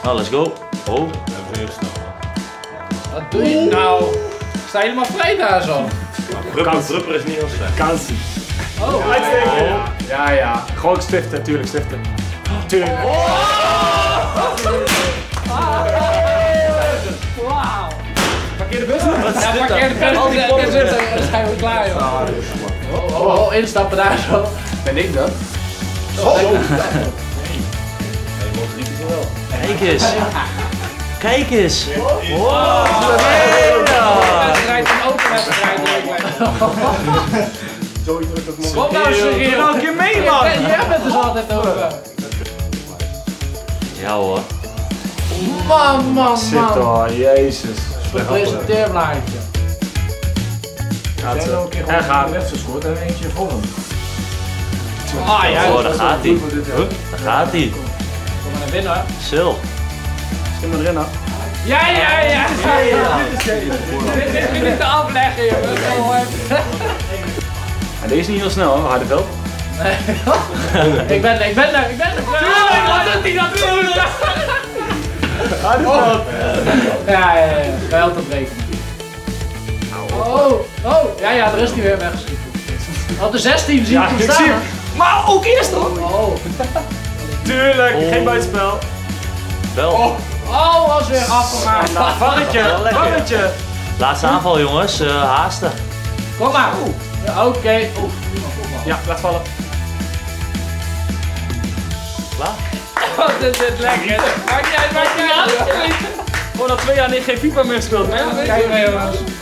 Nou, let's go. Oh. Wat doe je nou? Sta je helemaal vrij daar zo? Rupper is niet heel slecht. Kansen. Oh. Ja. Gewoon stiften, tuurlijk stiften. Tuurlijk. Wauw. Verkeerde bus? Ja, verkeerde bus. Dan zijn we klaar, joh. Oh, instappen daar zo. Ben ik dat? Kijk eens. Kijk eens. Wow. Wedstrijd, een open wedstrijd. Kom nou, Cyril. Nou, een keer mee, man. Jij bent dus altijd open. Ja hoor. Man. Zit hoor, jezus. Presenteerblaadje. Er gaat. gescoord en eentje voor hem. Ah ja. Oh, daar gaat hij. Daar gaat hij. Kom maar naar binnen. Sil. Stim maar erin, hè. Ja. Dit is niet te afleggen, jongen. En deze is niet heel snel, hè. Hardenveld. Ik ben er. Tuurlijk, wat doet hij dat doen? Hardenveld. Ja. Veld te breken. Oh. Ja, daar is hij weer weggeschieten. Op de 16 zie Ja, ik hem ik staan. zie hem. Maar ook eerst toch? Oh. Tuurlijk, geen buitenspel. Wel. Oh, was weer afgemaakt. Vangetje. Laatste aanval jongens. Haasten. Kom maar. Ja, oké. Ja, laat vallen. Klaar? Wat is dit lekker. Maak jij uit. Gewoon al 2 jaar niet geen FIFA meer gespeeld, man. Kijk maar, jongens.